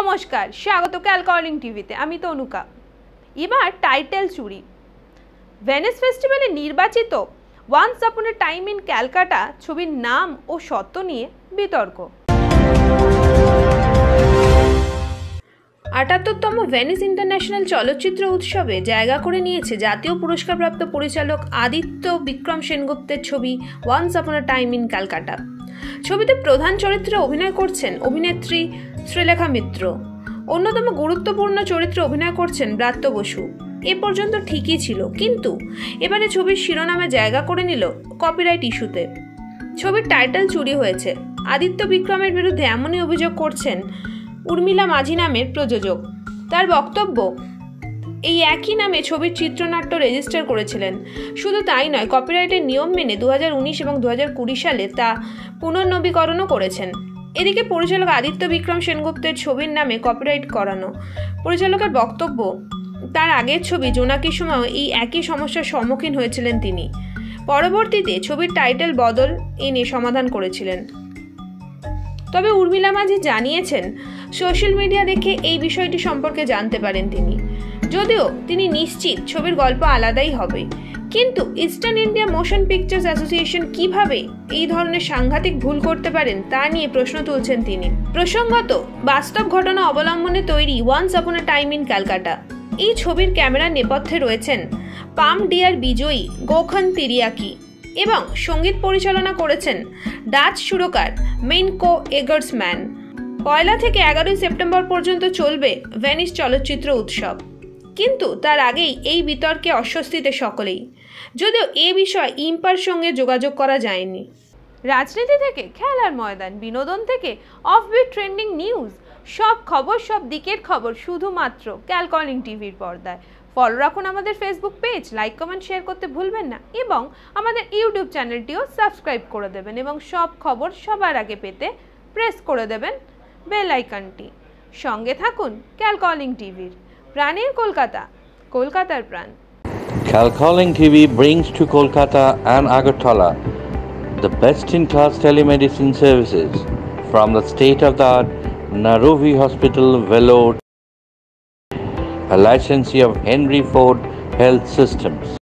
নমস্কার, স্বাগত ক্যালকলিং টিভিতে। আমি তনুকা। এবার টাইটেল চুরি। ভেনিস ফেস্টিভ্যালে নির্বাচিত once upon A time in Calcutta ছবির নাম ও সত্ত্ব নিয়ে বিতর্ক। ৭৮তম ভেনিস ইন্টারন্যাশনাল চলচ্চিত্র উৎসবে জায়গা করে নিয়েছে জাতীয় পুরস্কারপ্রাপ্ত পরিচালক আদিত্য বিক্রম সেনগুপ্তের ছবি once upon A time in Calcutta. ছবিতে প্রধান চরিত্রে অভিনয় করছেন অভিনেত্রী শ্রীলেখা মিত্র। অন্যতম গুরুত্বপূর্ণ চরিত্রে অভিনয় করছেন ব্রাত্য বসু। এ পর্যন্ত ঠিকই ছিল, কিন্তু এবারে ছবির শিরোনামে জায়গা করে নিল কপিরাইট ইস্যুতে। ছবির টাইটেল চুরি হয়েছে। আদিত্য বিক্রমের বিরুদ্ধে এমনই অভিযোগ করছেন উর্মিলা মাঝি নামের প্রযোজক। তার বক্তব্য, এই একই নামে ছবির চিত্রনাট্য রেজিস্টার করেছিলেন। শুধু তাই নয়, কপিরাইটের নিয়ম মেনে 2019 এবং 2020 সালে তা পুনর্নবীকরণও করেছেন। এদিকে পরিচালক আদিত্য বিক্রম সেনগুপ্তের ছবির নামে কপিরাইট করানো। পরিচালকের বক্তব্য, তার আগের ছবি জোনাকির সময়ও এই একই সমস্যার সম্মুখীন হয়েছিলেন তিনি। পরবর্তীতে ছবির টাইটেল বদল এনে সমাধান করেছিলেন। তবে উর্মিলা মাঝি জানিয়েছেন, সোশ্যাল মিডিয়া দেখে এই বিষয়টি সম্পর্কে জানতে পারেন তিনি। যদিও তিনি নিশ্চিত ছবির গল্প আলাদাই হবে, কিন্তু eastern India motion pictures association কিভাবে এই ধরনের সাংঘাতিক ভুল করতে পারেন তা নিয়ে প্রশ্ন তুলছেন তিনি। প্রসঙ্গত, বাস্তব ঘটনা অবলম্বনে তৈরি once upon A time in Calcutta এই ছবির ক্যামেরার নেপথ্যে রয়েছেন পাম ডিয়ার বিজয়ী গোখান তিরিয়াকি এবং সঙ্গীত পরিচালনা করেছেন ডাচ সুরকার মেইনকো এগার্সম্যান। 1 থেকে 11 সেপ্টেম্বর পর্যন্ত চলবে ভেনিস চলচ্চিত্র উৎসব। কিন্তু তার আগেই এই বিতর্কে অস্বস্তিতে সকলেই, যদিও এ বিষয়ে ইম্পার সঙ্গে যোগাযোগ করা যায়নি। রাজনীতি থেকে খেলার ময়দান, বিনোদন থেকে অফবিট ট্রেন্ডিং নিউজ, সব খবর, সব দিকের খবর শুধুমাত্র ক্যালকলিং টিভির পর্দায়। ফলো রাখুন আমাদের Facebook page, like comment share করতে ভুলবেন না এবং আমাদের ইউটিউব চ্যানেলটিও সাবস্ক্রাইব করে দেবেন এবং সব খবর সবার আগে পেতে প্রেস করে দেবেন বেল আইকনটি। সঙ্গে থাকুন ক্যালকলিং টিভির। প্রাণের কলকাতা, কলকাতার প্রাণ। Calcalling TV brings to Kolkata and Agartala the best-in-class telemedicine services from the state-of-the-art Narovi Hospital, Vellore, a licensee of Henry Ford Health Systems.